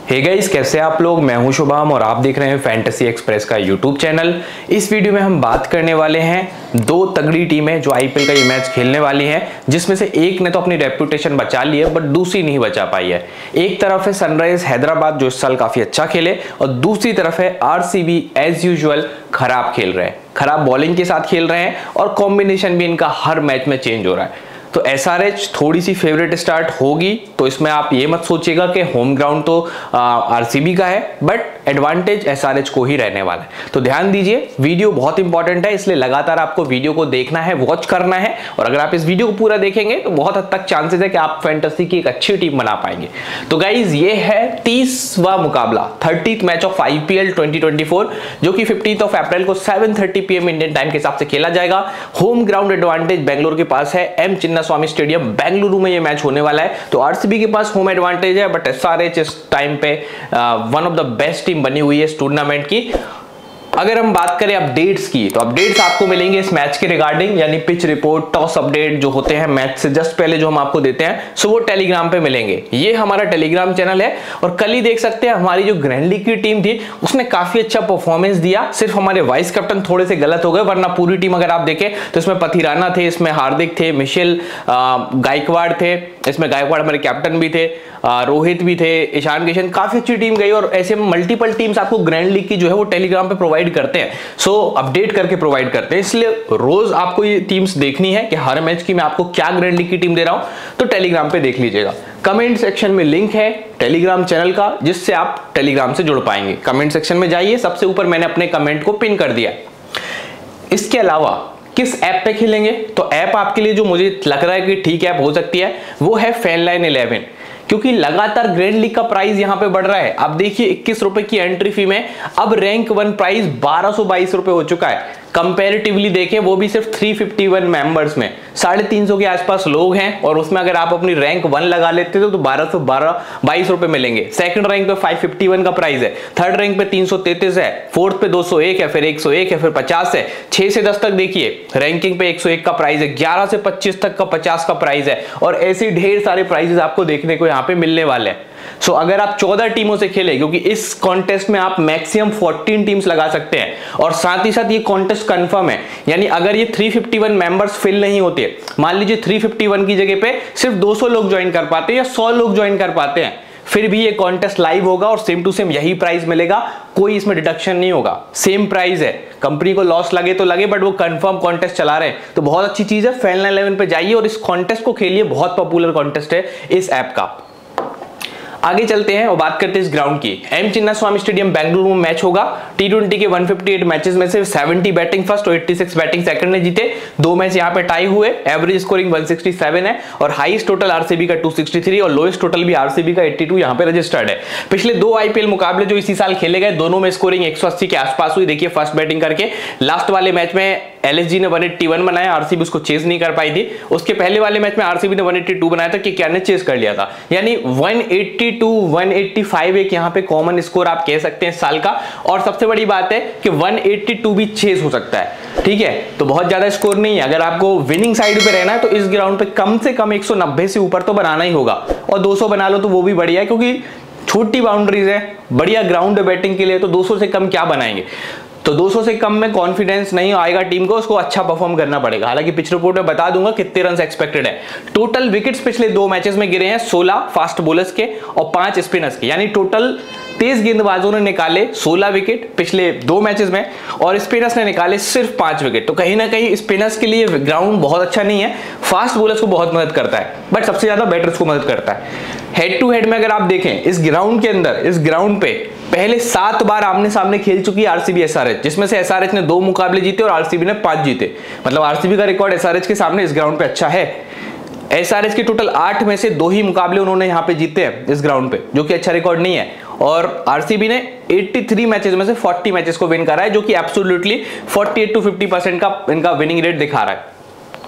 Hey guys, कैसे आप लोग। मैं हूं शुभम और आप देख रहे हैं फैंटेसी एक्सप्रेस का यूट्यूब चैनल। इस वीडियो में हम बात करने वाले हैं दो तगड़ी टीमें जो आईपीएल का ये मैच खेलने वाली हैं, जिसमें से एक ने तो अपनी रेपुटेशन बचा ली है बट दूसरी नहीं बचा पाई है। एक तरफ है सनराइज हैदराबाद जो इस साल काफी अच्छा खेले और दूसरी तरफ है आरसीबी एज यूजुअल खराब खेल रहे हैं, खराब बॉलिंग के साथ खेल रहे हैं और कॉम्बिनेशन भी इनका हर मैच में चेंज हो रहा है। तो एसआरएच थोड़ी सी फेवरेट स्टार्ट होगी, तो इसमें आप ये मत सोचिएगा कि होम ग्राउंड तो आरसीबी का है, बट एडवांटेज एसआरएच को ही रहने वाला है। तो ध्यान दीजिए, वीडियो बहुत इंपॉर्टेंट है, इसलिए लगातार आपको वीडियो को देखना है, वॉच करना है। और अगर आप इस वीडियो को पूरा देखेंगे तो बहुत हद तक चांसेस है कि आप फैंटेसी की एक अच्छी टीम बना पाएंगे। तो गाइज, ये है 30वां मुकाबला, 30th मैच ऑफ आईपीएल 2024, जो कि 15 अप्रैल को 7:30 PM इंडियन टाइम के हिसाब से खेला जाएगा। होम ग्राउंड एडवांटेज बेंगलुरु के पास है, एम चिन्नास्वामी स्टेडियम बेंगलुरु में ये मैच होने वाला है। तो आरसीबी के पास होम एडवांटेज है, बट एसआरएच इस टाइम पे one of the best team बनी हुई है इस टूर्नामेंट की। अगर हम बात करें अपडेट्स की, तो अपडेट्स आपको मिलेंगे इस मैच के रिगार्डिंग, यानी पिच रिपोर्ट, टॉस अपडेट जो होते हैं मैच से जस्ट पहले जो हम आपको देते हैं, सो वो टेलीग्राम पे मिलेंगे। ये हमारा टेलीग्राम चैनल है और कल ही देख सकते हैं हमारी जो ग्रैंड लीग की टीम थी उसने काफी अच्छा परफॉर्मेंस दिया। सिर्फ हमारे वाइस कैप्टन थोड़े से गलत हो गए, वरना पूरी टीम अगर आप देखें तो इसमें पथिराना थे, इसमें हार्दिक थे, मिशेल गायकवाड़ थे, इसमें गायकवाड़ हमारे कैप्टन भी थे, रोहित भी थे, ईशान किशन, काफी अच्छी टीम गई। और ऐसे मल्टीपल टीम्स आपको ग्रैंड लीग की जो है वो टेलीग्राम पे प्रोवाइड करते हैं, सो अपडेट करके प्रोवाइड करते हैं। इसलिए रोज आपको ये टीम्स देखनी है कि हर मैच की मैं आपको क्या ग्रैंड लीग की टीम दे रहा हूं, तो टेलीग्राम पे देख लीजिएगा। कमेंट सेक्शन में लिंक है टेलीग्राम चैनल का, जिससे आप टेलीग्राम से जुड़ पाएंगे। कमेंट सेक्शन में जाइए, सबसे ऊपर मैंने अपने कमेंट को पिन कर दिया। इसके अलावा किस ऐप पे खेलेंगे, तो ऐप आपके लिए जो मुझे लग रहा है कि ठीक ऐप हो सकती है वो है फैनलाइन 11, क्योंकि लगातार ग्रैंड लीग का प्राइस यहां पे बढ़ रहा है। अब देखिए 21 रुपए की एंट्री फी में अब रैंक 1 प्राइस 1222 रुपए हो चुका है। कंपैरेटिवली देखें वो भी सिर्फ 351 मेंबर्स में 350 के आसपास लोग हैं, और उसमें अगर आप अपनी रैंक 1 लगा लेते हो तो 1222 रुपए मिलेंगे। सेकंड रैंक पे 551 का प्राइस है, थर्ड रैंक पे 333 है, फोर्थ पे 201 है, फिर 101 है, फिर 50 है, 6 से 10 तक देखिए रैंकिंग पे 101 का प्राइस है, 11 से 25 तक का 50 का प्राइस है, और ऐसे ढेर सारे प्राइजेस आपको देखने को यहाँ पे मिलने वाले हैं। सो अगर आप 14 टीमों से खेले, क्योंकि इस कॉन्टेस्ट में आप मैक्सिमम 14 टीम्स लगा सकते हैं, और साथ ही साथ ये कॉन्टेस्ट कंफर्म है, यानी अगर ये 351 मेंबर्स फिल नहीं होते, मान लीजिए 351 की जगह पे सिर्फ 200 लोग ज्वाइन कर पाते हैं या 100 लोग ज्वाइन कर पाते हैं, फिर भी ये कॉन्टेस्ट लाइव होगा और सेम टू सेम यही प्राइस मिलेगा, कोई इसमें डिडक्शन नहीं होगा, सेम प्राइस है। कंपनी को लॉस लगे तो लगे, बट वो कंफर्म कॉन्टेस्ट चला रहे हैं, तो बहुत अच्छी चीज है। फैनलाइन 11 पे जाइए और इस कॉन्टेस्ट को खेलिए, बहुत पॉपुलर कॉन्टेस्ट है इस ऐप का। आगे चलते हैं और बात करते हैं इस ग्राउंड की। एम चिन्नास्वामी स्टेडियम बेंगलुरु में मैच होगा। टी20 के 158 मैचेस में से 70 बैटिंग फर्स्ट और 86 बैटिंग सेकंड ने जीते। 2 मैच यहां पे टाई हुए, एवरेज स्कोरिंग 167 है, और हाईएस्ट टोटल आरसीबी का 263 और लोएस्ट टोटल भी आरसीबी का 82 यहां पे रजिस्टर्ड है। पिछले 2 आईपीएल मुकाबले जो इसी साल खेले गए, दोनों में स्कोरिंग 180 के आसपास हुई। देखिए फर्स्ट बैटिंग करके लास्ट वाले मैच में एलएसजी ने 181 बनाया, आरसीबी उसको चेज नहीं कर पाई थी। उसके पहले वाले मैच में आरसीबी ने 182 बनाया था, केकेआर ने चेज कर लिया था, यानी 182 185 एक यहाँ पे कॉमन स्कोर आप कह सकते हैं साल का। और सबसे बड़ी बात है कि 182 भी चेज हो सकता है, ठीक है, तो बहुत ज्यादा स्कोर नहीं है। अगर आपको विनिंग साइड पे रहना है तो इस ग्राउंड पे कम से कम 190 से ऊपर तो बनाना ही होगा, और 200 बना लो तो वो भी बढ़िया है, क्योंकि छोटी बाउंड्रीज है, बढ़िया ग्राउंड है बैटिंग के लिए, तो 200 से कम क्या बनाएंगे। तो 200 से कम में कॉन्फिडेंस नहीं आएगा टीम को, उसको अच्छा परफॉर्म करना पड़ेगा। हालांकि पिच रिपोर्ट में बता दूंगा कितने रन एक्सपेक्टेड है। टोटल विकेट्स पिछले 2 मैचेस में गिरे हैं 16 फास्ट बॉलर्स के और 5 स्पिनर्स के, यानी टोटल तेज गेंदबाजों ने निकाले 16 विकेट पिछले 2 मैचेस में, और स्पिनर्स ने निकाले सिर्फ 5 विकेट। तो कहीं ना कहीं स्पिनर्स के लिए ग्राउंड बहुत अच्छा नहीं है, फास्ट बॉलर्स को बहुत मदद करता है, बट सबसे ज्यादा बैटर्स को मदद करता है। हेड टू हेड में अगर आप देखें इस ग्राउंड के अंदर, इस ग्राउंड पे पहले 7 बार आमने सामने खेल चुकी है आरसीबी एसआरएच, जिसमें से एसआरएच ने 2 मुकाबले जीते और आरसीबी ने 5 जीते। मतलब आरसीबी का रिकॉर्ड एसआरएच के सामने इस ग्राउंड पे अच्छा है। एसआरएच के टोटल 8 में से 2 ही मुकाबले उन्होंने यहां पे जीते हैं इस ग्राउंड पे, जो कि अच्छा रिकॉर्ड नहीं है। और आरसीबी ने 83 मैचेस में से 40 मैचेस को विन करा है, जो कि एब्सोल्युटली 48 to 50% का इनका विनिंग रेट दिखा रहा है।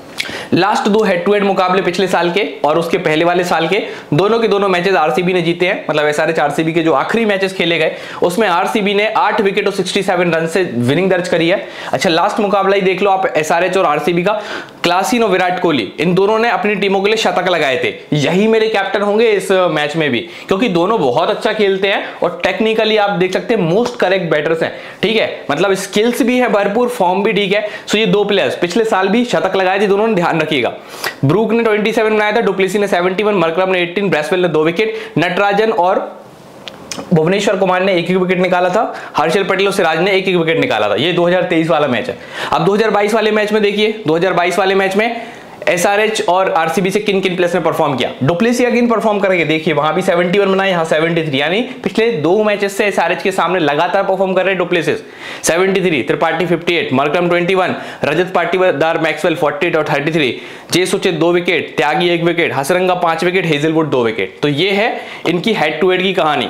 लास्ट 2 हेड टू हेड मुकाबले पिछले साल के और उसके पहले वाले साल के दोनों मैचेस आरसीबी ने जीते हैं। मतलब एसआरएच आरसीबी के जो आखिरी मैचेस खेले गए उसमें आरसीबी ने 8 विकेट और 67 रन से विनिंग दर्ज करी है। अच्छा, लास्ट मुकाबला ही देख लो आप एसआरएच और आरसीबी का। क्लासन और विराट कोहली इन दोनों ने अपनी टीमों के लिए शतक लगाए थे। यही मेरे कैप्टन होंगे इस मैच में भी, क्योंकि दोनों बहुत अच्छा खेलते हैं और टेक्निकली आप देख सकते हैं मोस्ट करेक्ट बैटर्स हैं। ठीक है, मतलब स्किल्स भी है भरपूर, फॉर्म भी ठीक है। सो ये 2 प्लेयर्स पिछले साल भी शतक लगाए थे दोनों ने, ध्यान रखिएगा। ब्रूक ने 27 बनाया था, डुप्लेसी ने 71, मरकरम ने 18, ब्रेसवेल ने 2 विकेट, नटराजन और भुवनेश्वर कुमार ने 1-1 विकेट निकाला था, हर्षल पटेल और सिराज ने 1-1 विकेट निकाला था। ये 2023 वाला मैच है। अब 2022 वाले मैच में देखिए, 2022 वाले मैच में एसआरएच और आरसीबी से किन किन प्लेयर्स ने परफॉर्म किया। डुप्लेसी अगेन परफॉर्म करेंगे, देखिए वहां भी 71 बनाए, यहां 73, यानी पिछले 2 मैचेस से एसआरएच के सामने लगातार परफॉर्म कर रहे हैं Du Plessis. 73, Tripathi 58, Markram 21, Rajat Patidar Maxwell 48 और 33, J Suchith 2 wicket, Tyagi 1 wicket, Hasaranga 5 wicket, Hazlewood 2 wicket. तो ये है इनकी हेड टू हेड की कहानी।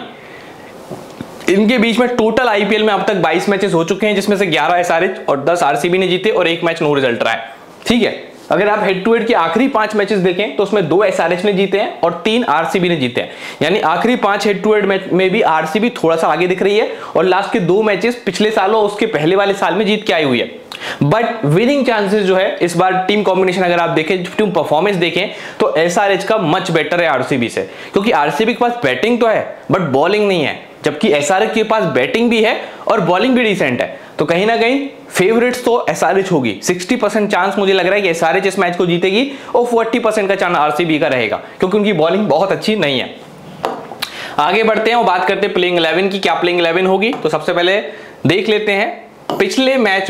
इनके बीच में टोटल आईपीएल में अब तक 22 मैचेस हो चुके हैं, जिसमें से 11 एसआरएच और 10 आरसीबी ने जीते और 1 मैच नो रिजल्ट रहा है। ठीक है, अगर आप हेड टू हेड के आखिरी 5 मैचेस देखें तो उसमें 2 एसआरएच ने जीते हैं और 3 आरसीबी ने जीते हैं, यानी आखिरी 5 हेड टू हेड मैच में भी आरसीबी थोड़ा सा आगे दिख रही है और लास्ट के 2 मैचेस पिछले साल और उसके पहले वाले साल में जीत के आई हुई है। बट विनिंग चांसेस जो है इस बार टीम कॉम्बिनेशन अगर आप देखें, टीम परफॉर्मेंस देखें तो एसआरएच का मच बेटर है आरसीबी से, क्योंकि आरसीबी के पास बैटिंग तो है बट बॉलिंग नहीं है, जबकि एसआरएच के पास बैटिंग भी है और बॉलिंग भी डिसेंट है। तो कहीं ना कहीं फेवरेट्स तो एसआरएच होगी। 60% चांस मुझे लग रहा है कि एसआरएच इस मैच को जीतेगी और 40% का चांस आरसीबी का रहेगा, क्योंकि उनकी बॉलिंग बहुत अच्छी नहीं है। आगे बढ़ते हैं और बात करते हैं प्लेइंग 11 की। क्या प्लेइंग 11 होगी, तो सबसे पहले देख लेते हैं पिछले मैच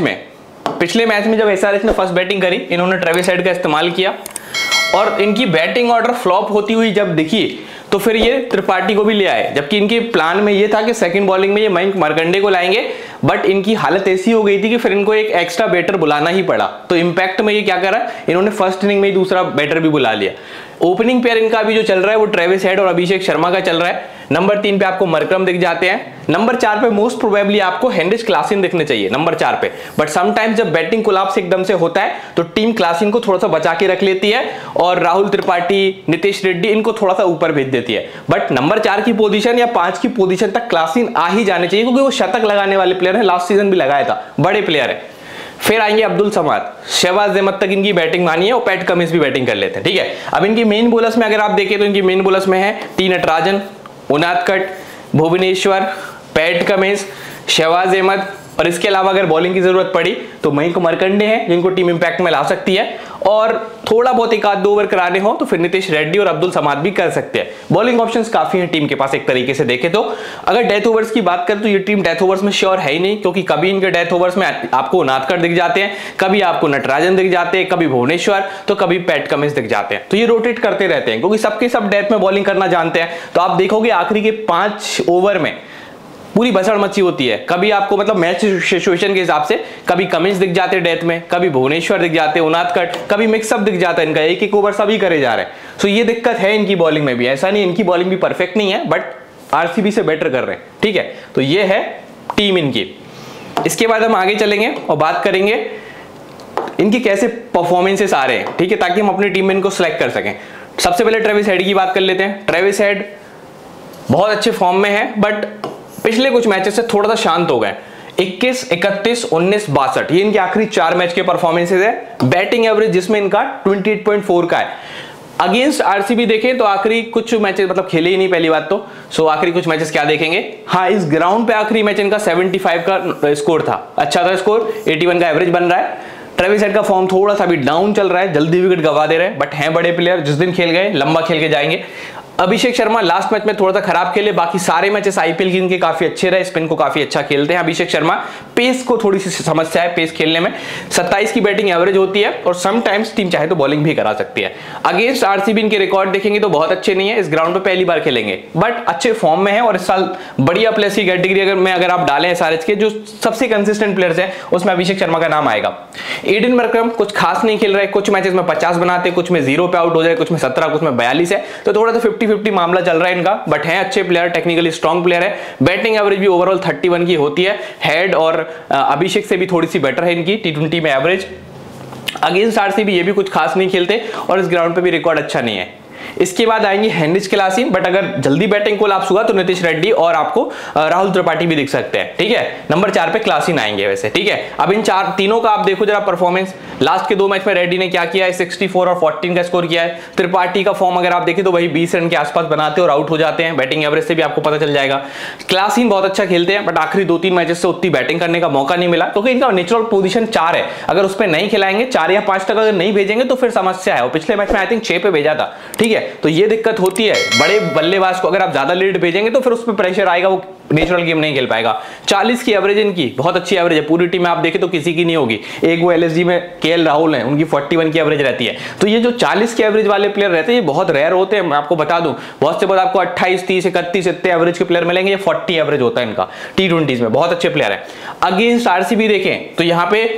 में जब एसआरएच ने फर्स्ट बैटिंग करी, इन्होंने ट्रेविस हेड का इस्तेमाल किया और इनकी बैटिंग ऑर्डर फ्लॉप होती हुई जब दिखी तो फिर ये त्रिपाठी को भी ले आए, जबकि इनके प्लान में ये था कि सेकंड बॉलिंग में ये मयंक मार्कंडे को लाएंगे। बट इनकी हालत ऐसी हो गई थी कि फिर इनको एक एक्स्ट्रा बैटर बुलाना ही पड़ा। तो इंपैक्ट में ये क्या करा, इन्होंने फर्स्ट इनिंग में ही दूसरा बैटर भी बुला लिया। ओपनिंग पेयर इनका अभी जो चल रहा है वो ट्रेविस हेड और अभिषेक शर्मा का चल रहा है। नंबर 3 पे आपको मरकरम दिख जाते हैं। नंबर 4 पे मोस्ट प्रोबेबली आपको हेनरिच क्लासन दिखने चाहिए नंबर 4 पे। बट समटाइम्स जब बैटिंग कोलैप्स एकदम से होता है तो टीम क्लासन को थोड़ा सा बचा के रख लेती है और राहुल त्रिपाठी, नितेश रेड्डी इनको थोड़ा सा ऊपर भेज देती है। बट नंबर 4 की पोजीशन या 5 की पोजीशन तक क्लासन आ ही जाने चाहिए, क्योंकि वो शतक लगाने वाले प्लेयर है, लास्ट सीजन भी लगाया था, बड़े प्लेयर है। फिर आएंगे अब्दुल समाद, शहबाज अहमद तक इनकी बैटिंग मानी है और पैट कमिंस भी बैटिंग कर लेते हैं। ठीक है, अब इनकी मेन बॉलर्स में अगर आप देखें तो इनकी मेन बॉलर्स में है T Natarajan, Unadkat, Bhuvneshwar, Pat Cummins, Shahbaz Ahmed और इसके अलावा अगर बॉलिंग की जरूरत पड़ी तो मयंक मार्कंडे हैं जिनको टीम इंपैक्ट में ला सकती है, और थोड़ा बहुत 1-2 ओवर कराने हो तो फिर नितेश रेड्डी और अब्दुल समाद भी कर सकते हैं। बॉलिंग ऑप्शंस काफी हैं टीम के पास एक तरीके से देखें तो। अगर डेथ ओवर्स की बात करें तो ये टीम डेथ ओवर्स में श्योर है ही नहीं, क्योंकि कभी इनके डेथ ओवर्स में आपको उनादकट दिख जाते हैं, कभी आपको नटराजन दिख जाते हैं, कभी भुवनेश्वर, तो कभी पैट कमिंस दिख जाते हैं। तो ये रोटेट करते रहते हैं क्योंकि सबके सब डेथ में बॉलिंग करना जानते हैं। तो आप देखोगे आखिरी के 5 ओवर में पूरी भसड़ मची होती है। कभी आपको मतलब मैच सिचुएशन के हिसाब से कभी कमिंस दिख जाते डेथ में, कभी भुवनेश्वर दिख जाते, उनादकट, कभी मिक्सअप दिख जाता है इनका, 1-1 ओवर सभी करे जा रहे हैं। सो ये दिक्कत है इनकी बॉलिंग में भी, ऐसा नहीं इनकी बॉलिंग भी परफेक्ट नहीं है बट आरसीबी से बेटर कर रहे हैं। ठीक है, तो ये है टीम इनकी। इसके बाद हम आगे चलेंगे और बात करेंगे इनकी कैसे परफॉर्मेंसेस आ रहे हैं, ठीक है, ताकि हम अपनी टीम में इनको सिलेक्ट कर सकें। सबसे पहले ट्रेविस हेड की बात कर लेते हैं। ट्रेविस हेड बहुत अच्छे फॉर्म में है बट पिछले कुछ मैचेस से थोड़ा सा शांत हो गए। 21, 31, 19, 62 ये इनके आखिरी 4 मैच के परफॉर्मेंसेस है। बैटिंग एवरेज जिसमें इनका 28.4 का है। अगेंस्ट आरसीबी देखें तो आखिरी कुछ मैचेस मतलब खेले ही नहीं पहली बात तो, सो आखिरी कुछ मैचेस क्या देखेंगे। हाँ, इस ग्राउंड पे आखिरी मैच इनका 75 का स्कोर था, अच्छा था स्कोर, 81 का एवरेज बन रहा है। ट्रेविस हेड का फॉर्म थोड़ा सा भी डाउन चल रहा है, जल्दी विकेट गवा दे रहे हैं, बट हैं बड़े प्लेयर, जिस दिन खेल गए लंबा खेल के जाएंगे। अभिषेक शर्मा लास्ट मैच में थोड़ा सा खराब खेले, बाकी सारे मैचेस आईपीएल की इनके काफी अच्छे रहे, स्पिन को काफी अच्छा खेलते हैं अभिषेक शर्मा। पेस को थोड़ी सी समस्या है पेस खेलने में। 27 की बैटिंग एवरेज होती है और समटाइम्स टीम चाहे तो बॉलिंग भी करा सकती है। अगेंस्ट आरसीबी इनके रिकॉर्ड देखेंगे तो बहुत अच्छे नहीं है, इस ग्राउंड पे पहली बार खेलेंगे बट अच्छे फॉर्म में है और इस साल बढ़िया प्लेयर्स की कैटेगरी अगर आप डालें एसआरएच के जो सबसे कंसिस्टेंट प्लेयर्स हैं उसमें अभिषेक शर्मा का नाम आएगा। एडन मरकरम कुछ खास नहीं खेल रहे, कुछ मैचेस में 50 बनाते, कुछ में 0 पे आउट हो जाए, कुछ में 17, कुछ में 42 है, तो थोड़ा सा 50-50 मामला चल रहा है इनका, बट है अच्छे प्लेयर, टेक्निकली स्ट्रॉन्ग प्लेयर है। बैटिंग एवरेज भी ओवरऑल 31 की होती है। हेड और अभिषेक से भी थोड़ी सी बेटर है इनकी T20 में एवरेज। अगेंस्ट आरसीबी ये भी कुछ खास नहीं खेलते और इस ग्राउंड पे भी रिकॉर्ड अच्छा नहीं है। इसके बाद आएंगे हेनरिच क्लासन, बट अगर जल्दी बैटिंग कोलैप्स हुआ तो नीतीश रेड्डी और आपको राहुल त्रिपाठी भी दिख सकते हैं, ठीक है। नंबर 4 पे क्लासन आएंगे वैसे, ठीक है। अब इन तीनों का आप देखो जरा परफॉर्मेंस, लास्ट के 2 मैच में रेड्डी ने क्या किया है, 64 और 14 का स्कोर किया है। त्रिपाठी का फॉर्म अगर आप देखें तो वही 20 रन के आसपास बनाते और आउट हो जाते हैं, बैटिंग एवरेज से भी आपको पता चल जाएगा। क्लासन बहुत अच्छा खेलते हैं, बट आखिरी 2-3 मैचेस से उतनी बैटिंग करने का मौका नहीं मिला, क्योंकि इनका नेचुरल पोजीशन 4 है, अगर उस पर नहीं खिलाएंगे 4 या 5 तक अगर नहीं भेजेंगे तो फिर समस्या है। और पिछले मैच में आई थिंक 6 पे भेजा था, ठीक है। तो ये दिक्कत होती है, बड़े बल्लेबाज को अगर आप ज्यादा लीड भेजेंगे तो फिर उस पर प्रेशर आएगा, वो नेचुरल गेम नहीं खेल पाएगा। 40 की एवरेज इनकी बहुत अच्छी एवरेज है, पूरी टीम में आप देखें तो किसी की नहीं होगी। एक वो एलएसजी में केएल राहुल है, उनकी 41 की एवरेज रहती है। तो ये जो 40 की एवरेज वाले प्लेयर रहते हैं ये बहुत रेयर होते हैं, मैं आपको बता दूं। बहुत से बहुत आपको 28, 30, 31 इतने एवरेज के प्लेयर मिलेंगे, ये 40 एवरेज होता है इनका T20s में, बहुत अच्छे प्लेयर है। अगेंस्ट आरसीबी देखें तो यहाँ पे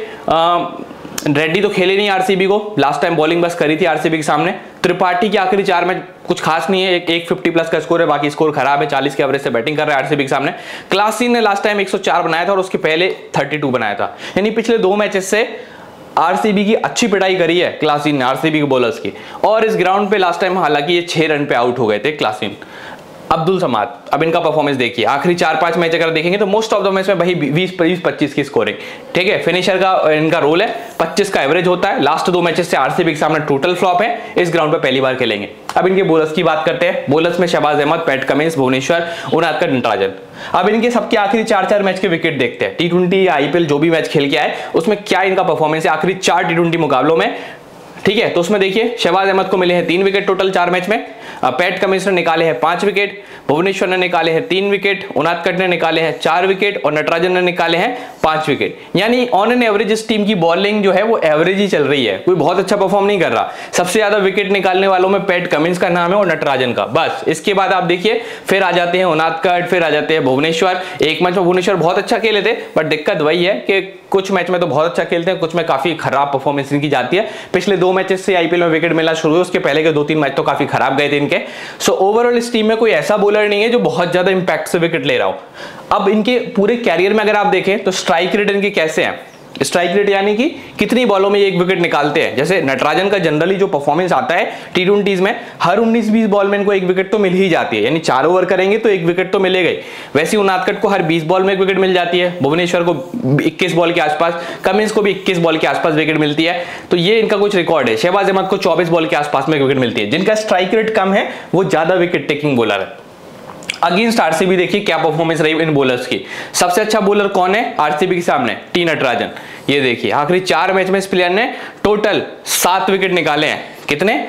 रेड्डी तो खेले नहीं आरसीबी को, लास्ट टाइम बॉलिंग बस करी थी आरसीबी के सामने। त्रिपाठी के आखिरी 4 मैच कुछ खास नहीं है, एक 50 प्लस का स्कोर है, बाकी स्कोर खराब है। 40 के एवरेज से बैटिंग कर रहा है आरसीबी के सामने। क्लासन ने लास्ट टाइम 104 बनाया था और उसके पहले 32 बनाया था, यानी पिछले 2 मैचेस से आरसीबी की अच्छी पिटाई करी है क्लासन ने, आरसीबी के बॉलर्स की। और इस ग्राउंड पे लास्ट टाइम हालांकि ये 6 रन पे आउट हो गए थे क्लासन। अब्दुल समाद, अब इनका परफॉर्मेंस देखिए, आखिरी 4-5 मैच अगर देखेंगे तो मोस्ट ऑफ द मैच में वही 20-25 की स्कोरिंग, ठीक है। फिनिशर का इनका रोल है, 25 का एवरेज होता है। लास्ट 2 मैचेस से आरसीबी के सामने टोटल फ्लॉप है, इस ग्राउंड पे पहली बार खेलेंगे। अब इनके बॉलर्स की बात करते हैं। बॉलर्स में शहबाज अहमद, पैट कमिंस, भुवनेश्वर, उनादकट, नटराजन। अब इनके सबके आखिरी 4-4 मैच के विकेट देखते हैं। T20 या आईपीएल जो भी मैच खेल के आए उसमें क्या इनका परफॉर्मेंस है आखिरी 4 T20 मुकाबलों में, ठीक है। तो उसमें देखिए शहबाज अहमद को मिले हैं 3 विकेट टोटल 4 मैच में, पैट कमिंस ने निकाले हैं 5 विकेट, भुवनेश्वर ने निकाले हैं 3 विकेट, उनादकट ने निकाले हैं 4 विकेट और नटराजन ने निकाले हैं 5 विकेट। यानी ऑन एन एवरेज इस टीम की बॉलिंग जो है वो एवरेज ही चल रही है, कोई बहुत अच्छा परफॉर्म नहीं कर रहा। सबसे ज्यादा विकेट निकालने वालों में पैट कमिंस का नाम है और नटराजन का, बस। इसके बाद आप देखिए फिर आ जाते हैं उनादकट, फिर आ जाते हैं भुवनेश्वर। एक मैच में भुवनेश्वर बहुत अच्छा खेले थे, बट दिक्कत वही है कि कुछ मैच में तो बहुत अच्छा खेलते हैं, कुछ में काफी खराब परफॉर्मेंस इनकी जाती है। पिछले 2 मैचेस से आईपीएल में विकेट मिलना शुरू हुए, उसके पहले के 2-3 मैच तो काफी खराब गए थे इनके। सो ओवरऑल इस टीम में कोई ऐसा बॉलर नहीं है जो बहुत ज्यादा इंपैक्ट से विकेट ले रहा हो। अब इनके पूरे कैरियर में अगर आप देखें तो स्ट्राइक रेट इनके कैसे हैं, स्ट्राइक रेट यानी कि कितनी बॉलों में ये 1 विकेट निकालते हैं। जैसे नटराजन का जनरली जो परफॉर्मेंस आता है T20s में, हर 19-20 बॉल में इनको 1 विकेट तो मिल ही जाती है, यानी 4 ओवर करेंगे तो 1 विकेट तो मिलेगा ही। वैसे उनादकट को हर 20 बॉल में 1 विकेट मिल जाती है, भुवनेश्वर को 21 बॉल के आसपास, कमिंस को भी 21 बॉल के आसपास विकेट मिलती है। तो ये इनका कुछ रिकॉर्ड है। शहबाज अहमद को 24 बॉल के आसपास में विकेट मिलती है। जिनका स्ट्राइक रेट कम है वो ज्यादा विकेट टेकिंग बॉलर है। अगेंस्ट आरसीबी देखिए क्या परफॉर्मेंस रही इन बॉलर्स की। सबसे अच्छा बॉलर कौन है आरसीबी के सामने? टी नटराजन। ये देखिए आखिरी 4 मैच में इस प्लेयर ने टोटल 7 विकेट निकाले हैं। कितने?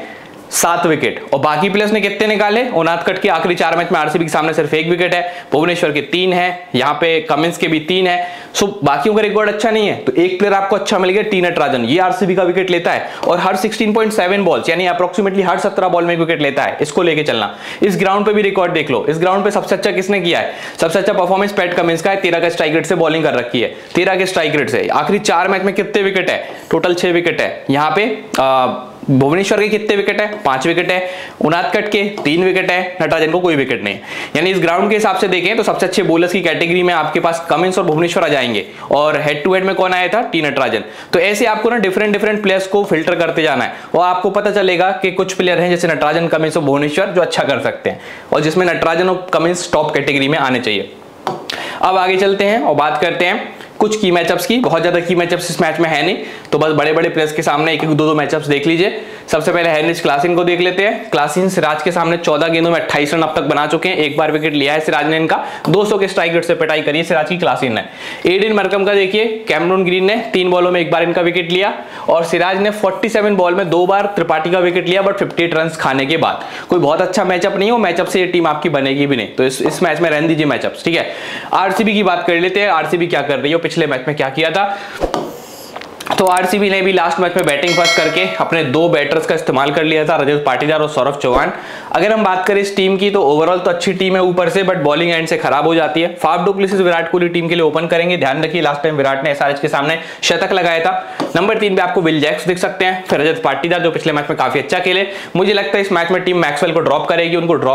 7 विकेट। और बाकी प्लेयर्स ने कितने निकाले? उनादकट के आखिरी 4 मैच में आरसीबी के सामने सिर्फ 1 विकेट है, भुवनेश्वर के 3 है, यहाँ पे कमिंस के भी 3 है। सो बाकियों का रिकॉर्ड अच्छा नहीं है। तो एक प्लेयर आपको अच्छा मिल गया, टी नटराजन, ये आरसीबी का विकेट लेता है और हर 16.7 बॉल्स यानी अप्रोक्सीमेटली हर 17 बॉल में विकेट लेता है। इसको लेके चलना। इस ग्राउंड पे भी रिकॉर्ड देख लो। इस ग्राउंड पे सबसे अच्छा किसने किया है? सबसे अच्छा परफॉर्मेंस पैट कमिंस का है। 13 का स्ट्राइक रेट से बॉलिंग कर रखी है, 13 के स्ट्राइक रेट से। आखिरी 4 मैच में कितने विकेट है? टोटल 6 विकेट है। यहाँ पे भुवनेश्वर के कितने विकेट है? 5 विकेट है। उनादकट के 3 विकेट है, नटराजन को कोई विकेट नहीं है। यानी इस ग्राउंड के हिसाब से देखें तो सबसे अच्छे बॉलर्स की कैटेगरी में आपके पास कमिंस और भुवनेश्वर आ जाएंगे। और हेड टू हेड में कौन आया था? टी नटराजन। तो ऐसे आपको ना डिफरेंट प्लेयर्स को फिल्टर करते जाना है और आपको पता चलेगा कि कुछ प्लेयर हैं जैसे नटराजन, कमिंस और भुवनेश्वर जो अच्छा कर सकते हैं और जिसमें नटराजन और कमिंस टॉप कैटेगरी में आने चाहिए। अब आगे चलते हैं और बात करते हैं कुछ की मैचअप्स की। बहुत ज्यादा की मैचअप्स इस मैच में है नहीं, तो बस बड़े बड़े प्लेयर्स के सामने 1-1, 2-2 मैचअप्स देख लीजिए। सबसे पहले हेनरिच क्लासन को देख लेते हैं। क्लासन सिराज के सामने 14 गेंदों में 28 रन अब तक बना चुके हैं। 1 बार विकेट लिया है सिराज ने इनका। 200 के स्ट्राइक रेट से पिटाई करी है सिराज की क्लासन ने। एडन मरकम का देखिए, कैमरून ग्रीन ने 3 बॉलों में 1 बार इनका विकेट लिया और सिराज ने 47 बॉल में 2 बार त्रिपाठी का विकेट लिया, बट 58 रन खाने के बाद। कोई बहुत अच्छा मैचअप नहीं हो, मैचअप से ये टीम आपकी बनेगी भी नहीं, तो इस मैच में रहने दीजिए मैचअप्स, ठीक है। आरसीबी की बात कर लेते हैं। आरसीबी क्या कर रही है, पिछले मैच में क्या किया था। तो आरसीबी ने भी लास्ट मैच में बैटिंग फर्स्ट करके अपने 2 बैटर्स का इस्तेमाल कर लिया था, रजत पाटीदार और सौरभ चौहान। अगर हम बात करें इस टीम की तो ओवरऑल तो अच्छी टीम है ऊपर से, बट बॉलिंग एंड से खराब हो जाती है। Faf du Plessis Virat Kohli team के लिए ओपन करेंगे। ध्यान रखिए लास्ट टाइम विराट ने एसआरएच के सामने शतक लगाया था। नंबर 3 पे आपको विल जैक्स दिख सकते हैं, फिर रजत पाटीदार जो पिछले मैच में काफी अच्छा खेले। मुझे लगता है इस मैच में टीम मैक्सवेल को ड्रॉप करेगी, उनको ड्रॉप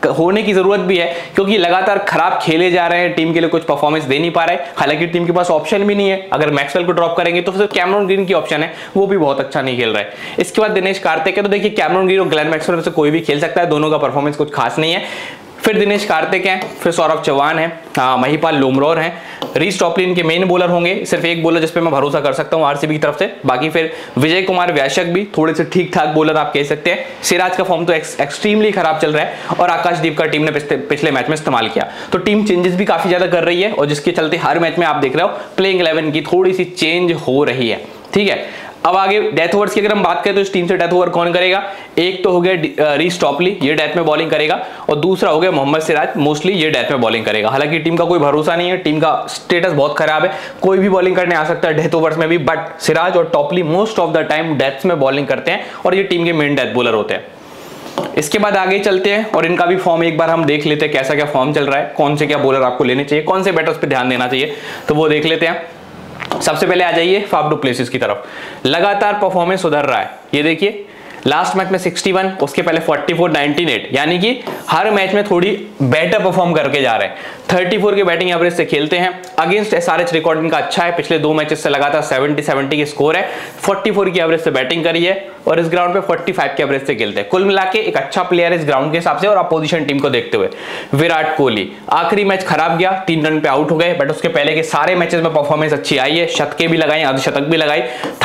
होने की जरूरत भी है, क्योंकि लगातार खराब खेले जा रहे हैं, टीम के लिए कुछ परफॉर्मेंस दे नहीं पा रहे। हालांकि टीम के पास ऑप्शन भी नहीं है, अगर मैक्सवेल को ड्रॉप करेंगे तो फिर कैमरन ग्रीन की ऑप्शन है, वो भी बहुत अच्छा नहीं खेल रहा है। इसके बाद दिनेश कार्तिक है, तो देखिए कैमरन ग्रीन और ग्लेन मैक्सवेल में से कोई भी खेल सकता है, दोनों का परफॉर्मेंस कुछ खास नहीं है। फिर दिनेश कार्तिक हैं, फिर सौरभ चौहान है, महिपाल लोमरोर हैं, रीस टॉपलिन के मेन बॉलर होंगे, सिर्फ एक बॉलर जिसपे मैं भरोसा कर सकता हूं आरसीबी की तरफ से। बाकी फिर विजय कुमार व्याशक भी थोड़े से ठीक ठाक बॉलर आप कह सकते हैं। सिराज का फॉर्म तो एक्सट्रीमली खराब चल रहा है, और आकाशदीप का टीम ने पिछले मैच में इस्तेमाल किया, तो टीम चेंजेस भी काफी ज्यादा कर रही है, और जिसके चलते हर मैच में आप देख रहे हो प्लेइंग 11 की थोड़ी सी चेंज हो रही है। ठीक है, अब आगे डेथ ओवर्स की अगर हम बात करें तो इस टीम से डेथ ओवर कौन करेगा? एक तो हो गया रीस टॉपली, ये डेथ में बॉलिंग करेगा, और दूसरा हो गया मोहम्मद सिराज, मोस्टली ये डेथ में बॉलिंग करेगा। हालांकि टीम का कोई भरोसा नहीं है, टीम का स्टेटस बहुत खराब है, कोई भी बॉलिंग करने आ सकता है डेथ ओवर्स में भी, बट सिराज और Topley most of the time deaths में बॉलिंग करते हैं, और ये टीम के मेन डेथ बॉलर होते हैं। इसके बाद आगे चलते हैं और इनका भी फॉर्म एक बार हम देख लेते हैं, कैसा क्या फॉर्म चल रहा है, कौन से क्या बॉलर आपको लेने चाहिए, कौन से बैटर्स पे ध्यान देना चाहिए, तो वो देख लेते हैं। सबसे पहले आ जाइए फाफ डू प्लेसिस की तरफ। लगातार परफॉर्मेंस सुधर रहा है, ये देखिए लास्ट मैच में 61, उसके पहले 44, 98, यानी कि हर मैच में थोड़ी बेटर परफॉर्म करके जा रहे हैं। 34 के बैटिंग एवरेज से खेलते हैं, अगेंस्ट एसआरएच रिकॉर्ड इनका अच्छा है, पिछले 2 मैचेस से लगातार 70 के स्कोर है, 44 की एवरेज से बैटिंग करी है, और इस ग्राउंड पे 45 के एवरेज से खेलते हैं। कुल मिला के एक अच्छा प्लेयर है इस ग्राउंड के हिसाब से और अपोजिशन टीम को देखते हुए। विराट कोहली आखिरी मैच खराब गया, 3 रन पे आउट हो गए, बट उसके पहले के सारे मैचेस में परफॉर्मेंस अच्छी आई है, शतके भी लगाई, अर्धशतक भी लगाई,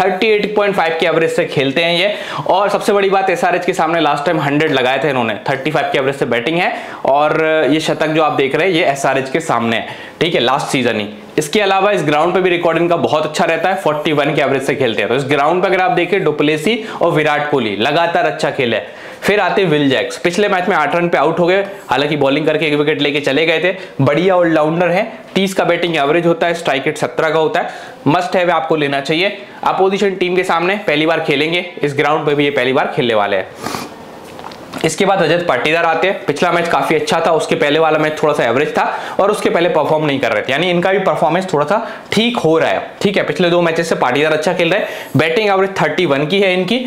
38.5 के एवरेज से खेलते हैं ये। और सबसे बड़ी बात, एसआरएच के सामने लास्ट टाइम 100 लगाए थे इन्होंने, 35 के एवरेज से बैटिंग है, और ये शतक जो आप देख रहे हैं ये एसआरएच के सामने है, ठीक है, लास्ट सीजन ही। इसके अलावा इस ग्राउंड पे भी रिकॉर्ड इनका बहुत अच्छा रहता है, 41 के एवरेज से खेलते हैं। तो इस ग्राउंड पे अगर आप देखें डुप्लेसी और विराट कोहली लगातार अच्छा खेले। फिर आते विल जैक्स, पिछले मैच में 8 रन पे आउट हो गए, हालांकि बॉलिंग करके 1 विकेट लेके चले गए थे, बढ़िया ऑलराउंडर है, 30 का बैटिंग एवरेज होता है, स्ट्राइक रेट 17 का होता है, मस्ट है, आपको लेना चाहिए। अपोजिशन टीम के सामने पहली बार खेलेंगे, इस ग्राउंड पे भी ये पहली बार खेलने वाले हैं। इसके बाद रजत पाटीदार आते हैं, पिछला मैच काफी अच्छा था, उसके पहले वाला मैच थोड़ा सा एवरेज था, और उसके पहले परफॉर्म नहीं कर रहे थे, यानी इनका भी परफॉर्मेंस थोड़ा सा ठीक हो रहा है। ठीक है, पिछले 2 मैचेस से पाटीदार अच्छा खेल रहे हैं, बैटिंग एवरेज 31 की है इनकी,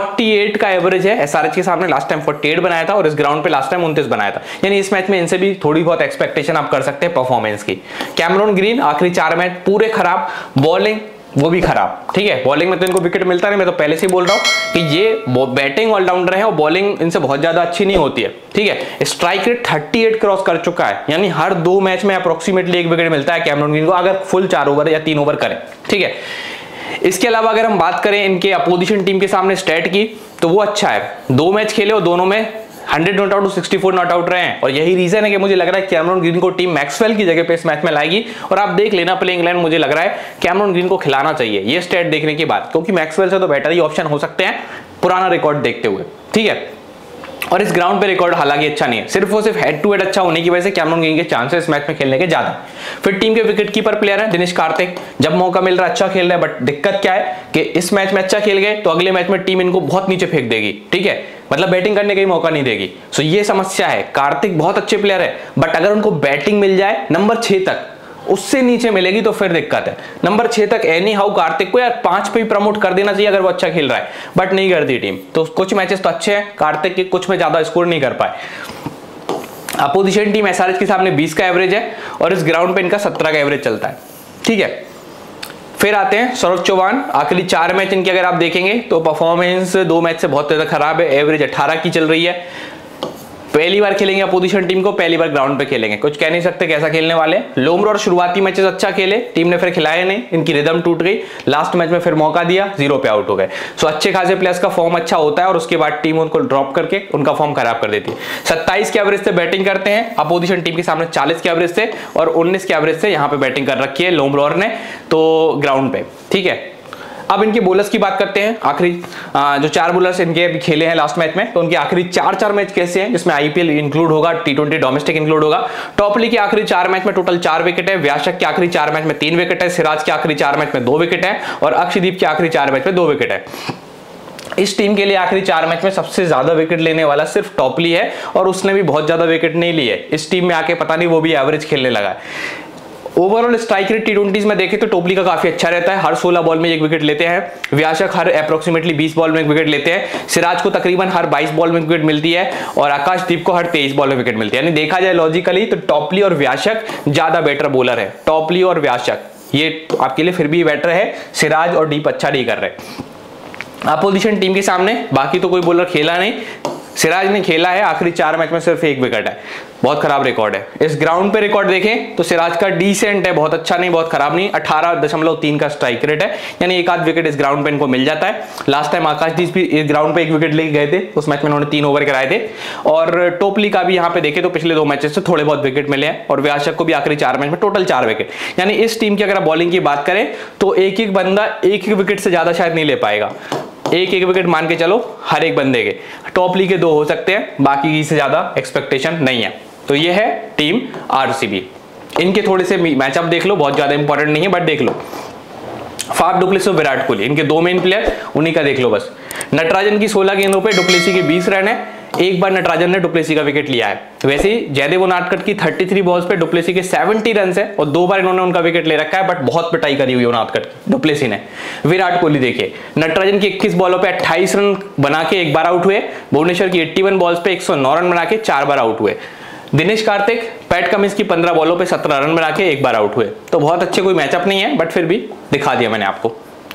48 का एवरेज है, एसआरएच के सामने लास्ट टाइम 48 बनाया था, और इस ग्राउंड पे लास्ट टाइम 29 बनाया था, यानी इस मैच में इनसे भी थोड़ी बहुत एक्सपेक्टेशन आप कर सकते हैं परफॉर्मेंस की। कैमरन ग्रीन आखिरी 4 मैच पूरे खराब, बॉलिंग वो भी खराब। ठीक है, बॉलिंग में तो इनको विकेट मिलता नहीं, मैं तो पहले से ही बोल रहा हूं कि ये बैटिंग ऑलराउंडर है और बॉलिंग इनसे बहुत ज्यादा अच्छी नहीं होती है। ठीक है, स्ट्राइक रेट 38 क्रॉस कर चुका है, यानी हर 2 मैच में अप्रोक्सीमेटली 1 विकेट मिलता है कैमरन ग्रीन को, अगर फुल 4 ओवर या 3 ओवर करें। ठीक है, इसके अलावा अगर हम बात करें इनके अपोजिशन टीम के सामने स्टैट की, तो वो अच्छा है, 2 मैच खेले और दोनों में 100 नॉट आउट, 64 नॉट आउट रहे हैं, और यही रीजन है कि मुझे लग रहा है कैमरन ग्रीन को टीम मैक्सवेल की जगह पे इस मैच में लाएगी। और आप देख लेना प्लेइंग 11, मुझे लग रहा है कैमरन ग्रीन को खिलाना चाहिए ये स्टेट देखने के बाद, क्योंकि मैक्सवेल से तो बेटर ही ऑप्शन हो सकते हैं पुराना रिकॉर्ड देखते हुए। ठीक है, और इस ग्राउंड पे रिकॉर्ड हालांकि अच्छा नहीं है, सिर्फ और सिर्फ हेड टू हेड अच्छा होने की वजह से कैमरन ग्रीन के चांसेस मैच में खेलने के ज्यादा। फिर टीम के विकेट कीपर प्लेयर है दिनेश कार्तिक, जब मौका मिल रहा है अच्छा खेल रहा है, बट दिक्कत क्या है कि इस मैच में अच्छा खेल गए तो अगले मैच में टीम इनको बहुत नीचे फेंक देगी। ठीक है, मतलब बैटिंग करने का ही मौका नहीं देगी, सो ये समस्या है। कार्तिक बहुत अच्छे प्लेयर है, बट अगर उनको बैटिंग मिल जाए नंबर 6 तक, उससे नीचे मिलेगी तो फिर दिक्कत है। नंबर 6 तक एनी हाउ कार्तिक को यार 5 पे ही प्रमोट कर देना चाहिए अगर वो अच्छा खेल रहा है, बट नहीं करती टीम। तो कुछ मैचेस तो अच्छे हैं कार्तिक के, कुछ में ज्यादा स्कोर नहीं कर पाए। अपोजिशन टीम एसआरएच के सामने 20 का एवरेज है, और इस ग्राउंड पे इनका 17 का एवरेज चलता है। ठीक है, फिर आते हैं सौरभ चौहान, आखिरी 4 मैच इनके अगर आप देखेंगे तो परफॉर्मेंस 2 मैच से बहुत ज्यादा खराब है, एवरेज 18 की चल रही है। पहली बार खेलेंगे अपोजिशन टीम को, पहली बार ग्राउंड पे खेलेंगे, कुछ कह नहीं सकते कैसा खेलने वाले। लोमरोर शुरुआती मैचेस अच्छा खेले, टीम ने फिर खिलाया नहीं, इनकी रिदम टूट गई, लास्ट मैच में फिर मौका दिया, 0 पे आउट हो गए। सो अच्छे खासे प्लेयर्स का फॉर्म अच्छा होता है और उसके बाद टीम उनको ड्रॉप करके उनका फॉर्म खराब कर देती है। 27 के एवरेज से बैटिंग करते हैं अपोजिशन टीम के सामने, 40 के एवरेज से, और 19 के एवरेज से यहाँ पे बैटिंग कर रखी है लोमरोर ने तो ग्राउंड पे। ठीक है, अब इनके बॉलर्स की बात करते हैं। आखिरी जो 4 बॉलर्स इनके अभी खेले हैं लास्ट मैच में, तो उनके आखिरी 4 मैच कैसे हैं, जिसमें आईपीएल इंक्लूड होगा, T20 डोमेस्टिक इंक्लूड होगा। टॉपली के आखिरी 4 मैच में टोटल 4 विकेट है, व्याशक के आखिरी 4 मैच में 3 विकेट है, सिराज के आखिरी 4 मैच में 2 विकेट है, और अक्षदीप के आखिरी 4 मैच में 2 विकेट है। इस टीम के लिए आखिरी 4 मैच में सबसे ज्यादा विकेट लेने वाला सिर्फ टॉपली है, और उसने भी बहुत ज्यादा विकेट नहीं लिए, इस टीम में आके पता नहीं वो भी एवरेज खेलने लगा है। ओवरऑल स्ट्राइक रेट टी20 में देखें तो टोपली का काफी अच्छा रहता है, हर 16 बॉल में 1 विकेट लेते हैं। व्याशक हर अप्रोक्सीमेटली 20 बॉल में 1 विकेट लेते हैं। सिराज को तकरीबन हर 22 बॉल में विकेट मिलती है और आकाशदीप को हर 23 बॉल में विकेट मिलती है। यानी देखा जाए लॉजिकली तो टॉपली और व्याशक ज्यादा बेटर बॉलर है। टॉपली और व्याशक ये आपके लिए फिर भी बेटर है, सिराज और डीप अच्छा नहीं कर रहे अपोजिशन टीम के सामने। बाकी तो कोई बॉलर खेला नहीं, सिराज ने खेला है, आखिरी 4 मैच में सिर्फ 1 विकेट है, बहुत खराब रिकॉर्ड है। इस ग्राउंड पे रिकॉर्ड देखें तो सिराज का डिसेंट है, बहुत अच्छा नहीं बहुत खराब नहीं, 18.3 का स्ट्राइक रेट है, यानी 1 आध विकेट इस ग्राउंड पे इनको मिल जाता है। लास्ट टाइम आकाशदीप भी इस ग्राउंड पे 1 विकेट लेके गए थे, उस मैच में उन्होंने 3 ओवर कराए थे। और टोपली का भी यहाँ पे देखें तो पिछले 2 मैचेस से थोड़े बहुत विकेट मिले हैं और व्याशक को भी आखिरी 4 मैच में टोटल 4 विकेट। यानी इस टीम की अगर आप बॉलिंग की बात करें तो एक बंदा एक विकेट से ज्यादा शायद नहीं ले पाएगा, एक विकेट मान के चलो हर एक बंदे के। टॉपली के 2 हो सकते हैं, बाकी से ज्यादा एक्सपेक्टेशन नहीं है। तो ये है टीम आरसीबी। इनके थोड़े से मैचअप देख लो, बहुत ज्यादा इंपॉर्टेंट नहीं है बट देख लो। फाफ डुप्लेसी और विराट कोहली, इनके 2 मेन प्लेयर, उन्हीं का देख लो बस। नटराजन की 16 गेंदों पे डुप्लेसी के 20 रन है, एक बार नटराजन ने डुप्लेसी का विकेट लिया है। वैसे ही जयदेव उनादकट की 33 बॉल्स पे डुप्लेसी के 70 रन है और 2 बार इन्होंने उनका विकेट ले रखा है, बट बहुत पिटाई करी हुई उनादकट डुप्लेसी ने। विराट कोहली देखिए, नटराजन की 21 बॉलों पे 28 रन बना के 1 बार आउट हुए, भुवनेश्वर की 81 बॉल्स पे 109 रन बना के 4 बार आउट हुए। दिनेश कार्तिक पैट कमिंस की 15 बॉलों पे 17 रन बना के 1 बार आउट हुए। तो बहुत अच्छे कोई मैचअप नहीं है, बट फिर भी दिखा दिया मैंने आपको।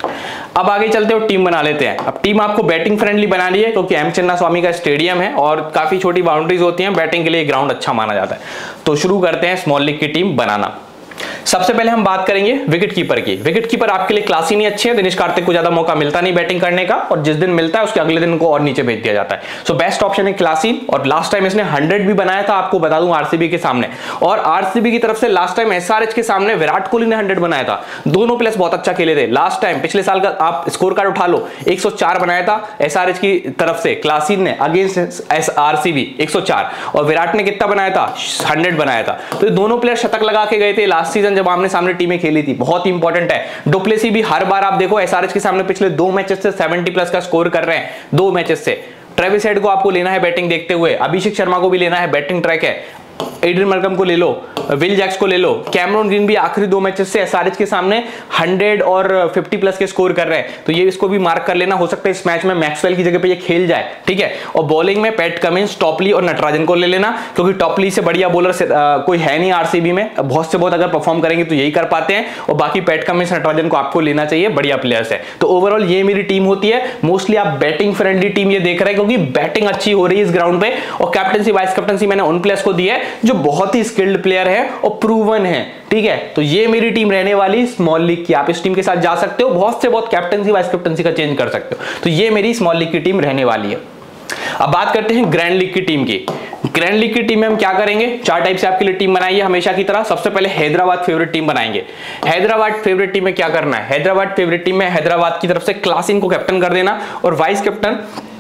अब आगे चलते हो, टीम बना लेते हैं। अब टीम आपको बैटिंग फ्रेंडली बनानी है क्योंकि एम चिन्नास्वामी का स्टेडियम है और काफी छोटी बाउंड्रीज होती हैं, बैटिंग के लिए ग्राउंड अच्छा माना जाता है। तो शुरू करते हैं स्मॉल लीग की टीम बनाना। सबसे पहले हम बात करेंगे विकेट कीपर की। विकेट कीपर आपके लिए क्लास ही नहीं अच्छे हैं, दिनेश कार्तिक को ज्यादा मौका मिलता नहीं बैटिंग करने का और जिस दिन मिलता है उसके अगले दिन को और नीचे भेज दिया जाता है। सो बेस्ट ऑप्शन है क्लासी, और लास्ट टाइम इसने 100 भी बनाया था, आपको बता दूं आरसीबी के सामने। और आरसीबी की तरफ से लास्ट टाइम एसआरएच के सामने विराट कोहली ने 100 बनाया था। दोनों प्लेयर्स बहुत अच्छा खेले थे लास्ट टाइम। पिछले साल का आप स्कोर कार्ड उठा लो, 104 बनाया था एसआरएच की तरफ से क्लासी ने अगेंस्ट आरसीबी 104, और विराट ने कितना बनाया था 100 बनाया था। तो दोनों प्लेयर शतक लगा के गए थे लास्ट सीजन जब आमने सामने टीमें खेली थी, बहुत इंपॉर्टेंट है। डुप्लेसी भी हर बार आप देखो एसआरएच के सामने पिछले 2 मैचेस से 70 प्लस का स्कोर कर रहे हैं, 2 मैचेस से। ट्रेविस हेड को आपको लेना है बैटिंग देखते हुए, अभिषेक शर्मा को भी लेना है, बैटिंग ट्रैक है। एड्रियन मलकम को ले लो, विल जैक्स को ले लो, कैमरन ग्रीन भी आखिरी 2 मैचेस से एसआरएच के सामने 100 और 50 प्लस के स्कोर कर रहे हैं, तो ये इसको भी मार्क कर लेना। हो सकता है इस मैच में मैक्सवेल की जगह पे ये खेल जाए, ठीक है। और बॉलिंग में पैट कमिंस, टॉपली और नटराजन को ले लेना, क्योंकि टॉपली से बढ़िया बॉलर कोई है नहीं आरसीबी में, बहुत से बहुत अगर परफॉर्म करेंगे तो यही कर पाते हैं, और बाकी पैट कमिंस नटराजन को आपको लेना चाहिए, बढ़िया प्लेयर्स है। तो ओवरऑल ये मेरी टीम होती है। मोस्टली आप बैटिंग फ्रेंडली टीम ये देख रहे हैं क्योंकि बैटिंग अच्छी हो रही है इस ग्राउंड पे, और कैप्टनसी वाइस कैप्टनसी मैंने उन प्लेयर्स को दी है जो बहुत ही स्किल्ड प्लेयर है और प्रूवन है, ठीक है। तो ये मेरी टीम रहने वाली स्मॉल लीग की। आप इस टीम के साथ जा सकते हो, बहुत से बहुत कैप्टनसी वाइस कैप्टनसी का चेंज कर सकते हो। तो ये मेरी स्मॉल लीग की टीम रहने वाली है। अब बात करते हैं ग्रैंड लीग की टीम की। ग्रैंड लीग की टीम में हम क्या करेंगे, 4 टाइप से आपके लिए टीम बनाई है हमेशा की तरह। सबसे पहले हैदराबाद फेवरेट टीम बनाएंगे। हैदराबाद फेवरेट टीम में क्या करना है, हैदराबाद फेवरेट टीम में हैदराबाद की तरफ से क्लासिन को कैप्टन कर देना और वाइस कैप्टन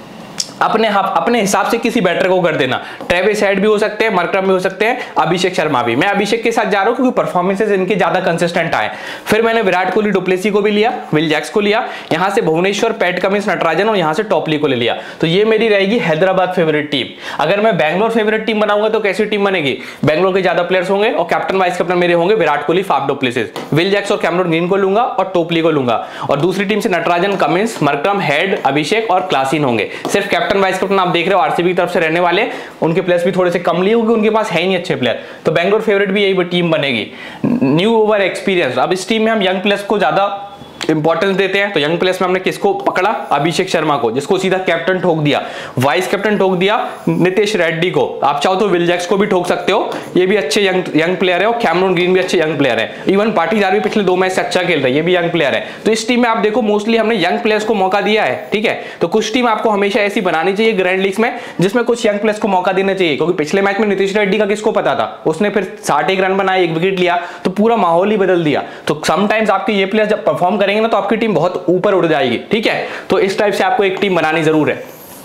अपने हिसाब से किसी बैटर को कर देना। ट्रेविस हेड भी हो सकते हैं, मार्करम भी हो सकते हैं, अभिषेक शर्मा भी। मैं अभिषेक के साथ जा रहा हूं क्योंकि परफॉर्मेंसेस इनके ज्यादा कंसिस्टेंट आए। फिर मैंने विराट कोहली, डुप्लेसी को भी लिया, विल जैक्स को लिया, यहां से भुवनेश्वर, पैट कमिंस, नटराजन, और यहां से टॉपली को ले लिया। तो ये मेरी रहेगी हैदराबाद फेवरेट टीम। अगर मैं बैंगलोर फेवरेट टीम बनाऊंगा तो कैसी टीम बनेगी, बैंगलोर के ज्यादा प्लेयर्स होंगे और कैप्टन वाइस कैप्टन मेरे होंगे Virat Kohli, Faf Du Plessis, Will Jacks और कैमरन ग्रीन को लूंगा और टोपली को लूंगा, और दूसरी टीम से Natarajan, Cummins, Markram, Head, Abhishek और क्लासिन होंगे। सिर्फ कैप्टन वाइस कैप्टन आप देख रहे हो आरसीबी की तरफ से रहने वाले, उनके प्लेयर्स भी थोड़े से कम लिए होंगे, उनके पास है ही नहीं अच्छे प्लेयर। तो बैंगलोर फेवरेट भी यही टीम बनेगी। न्यू ओवर एक्सपीरियंस, अब इस टीम में हम यंग प्लेयर्स को ज्यादा इंपॉर्टेंस देते हैं। तो यंग प्लेयर्स में हमने किसको पकड़ा, अभिषेक शर्मा को, जिसको सीधा कैप्टन ठोक दिया, वाइस कैप्टन ठोक दिया नितेश रेड्डी को। आप चाहो तो विल जैक्स को भी ठोक सकते हो, ये भी अच्छे यंग प्लेयर है, और कैमरन ग्रीन भी अच्छे यंग प्लेयर है। इवन पाटीदार भी पिछले 2 मैच से अच्छा खेल रहा है, ये भी यंग प्लेयर है। तो इस टीम में आप देखो मोस्टली हमने यंग प्लेयर्स को मौका दिया है, ठीक है। तो कुछ टीम आपको हमेशा ऐसी बनानी चाहिए ग्रैंड लीग्स में जिसमें कुछ यंग प्लेयर्स को मौका देना चाहिए, क्योंकि पिछले मैच में नितेश रेड्डी का किसको पता था, उसने फिर 61 रन बनाए, 1 विकेट लिया, तो पूरा माहौल ही बदल दिया। तो समटाइम्स आपके ये प्लेयर जब परफॉर्म करेंगे ना तो आपकी टीम बहुत ऊपर उड़ जाएगी, ठीक है। तो इस टाइप से आपको एक टीम बनानी जरूर है।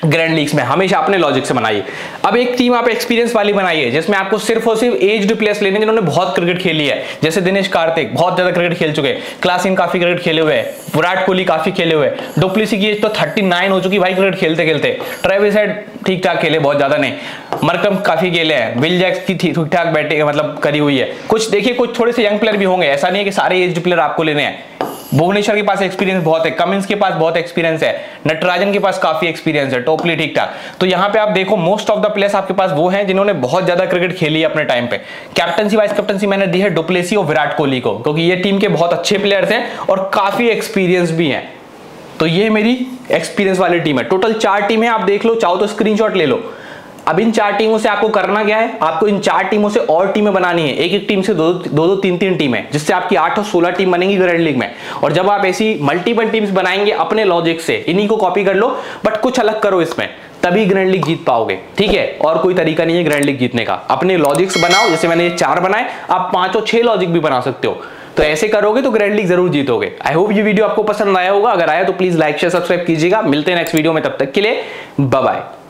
ग्रैंड लीग्स में हमेशा अपने लॉजिक से बनाइए। अब एक टीम आप एक्सपीरियंस वाली बनाइए जिसमें आपको सिर्फ और सिर्फ एज्ड प्लेयर्स लेने जिन्होंने बहुत क्रिकेट खेली है, जैसे दिनेश कार्तिक बहुत ज्यादा क्रिकेट खेल चुके हैं, क्लासन काफी क्रिकेट खेले हुए हैं, विराट कोहली काफी खेले हुए हैं, डुप्लेसी की एज तो 39 हो चुकी भाई क्रिकेट खेलते खेलते, ट्रेविस हेड ठीक ठाक खेले, बहुत ज्यादा नहीं, मरकम काफी खेले हैं, विल जैक्स की ठीक ठाक बैटिंग मतलब करी हुई है, कुछ देखिए कुछ थोड़े से यंग प्लेयर भी होंगे, ऐसा नहीं है कि सारे एज्ड प्लेयर आपको लेने हैं। भुवनेश्वर के पास एक्सपीरियंस बहुत है, कमिंस के पास बहुत एक्सपीरियंस है, नटराजन के पास काफी एक्सपीरियंस है, टोपली ठीक ठाक। तो यहाँ पे आप देखो मोस्ट ऑफ द प्लेयर्स आपके पास वो हैं जिन्होंने बहुत ज्यादा क्रिकेट खेली है अपने टाइम पे। कैप्टनसी वाइस कैप्टनसी मैंने दी है डुप्लेसी और विराट कोहली को, क्योंकि ये टीम के बहुत अच्छे प्लेयर्स हैं और काफी एक्सपीरियंस भी हैं। तो ये मेरी एक्सपीरियंस वाली टीम है। टोटल 4 टीम है, आप देख लो, चाहो तो स्क्रीनशॉट ले लो। अब इन 4 टीमों से आपको करना क्या है, आपको इन 4 टीमों से और टीमें बनानी है, एक एक टीम से दो 3 टीमें, जिससे आपकी 8 और 16 टीम बनेंगी ग्रैंड लीग में। और जब आप ऐसी मल्टीपल टीम्स बनाएंगे अपने लॉजिक से, इन्हीं को कॉपी कर लो बट कुछ अलग करो इसमें, तभी ग्रैंड लीग जीत पाओगे, ठीक है। और कोई तरीका नहीं है ग्रैंड लीग जीतने का। अपने लॉजिक्स बनाओ, जैसे मैंने ये 4 बनाए, आप 5 और 6 लॉजिक भी बना सकते हो। तो ऐसे करोगे तो ग्रैंड लीग जरूर जीतोगे। आई होप ये वीडियो आपको पसंद आया होगा, अगर आया तो प्लीज लाइक शेयर सब्सक्राइब कीजिएगा। मिलते हैं नेक्स्ट वीडियो में, तब तक के लिए बाय बाय।